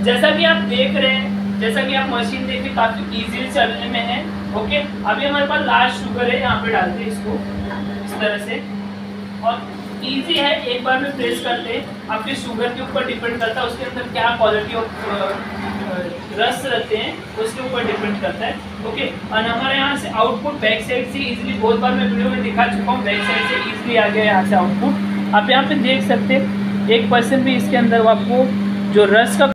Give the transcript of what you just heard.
जैसा कि आप देख रहे हैं, जैसा कि आप मशीन देखिए काफ़ी इजीली चलने में है। ओके, अभी हमारे पास लास्ट शुगर है, यहाँ पे डालते हैं इसको इस तरह से और इजी है, एक बार में प्रेस करते हैं। आपके शुगर के ऊपर डिपेंड करता है उसके अंदर क्या क्वालिटी ऑफ रस रहते हैं, उसके ऊपर डिपेंड करता है। ओके, और हमारे यहाँ से आउटपुट बैक साइड से इजीली, बहुत बार मैं वीडियो में दिखा चुका हूँ, बैक साइड से इजीली आ गया यहाँ से आउटपुट। आप यहाँ पे देख सकते हैं 1% भी इसके अंदर आपको जो रस का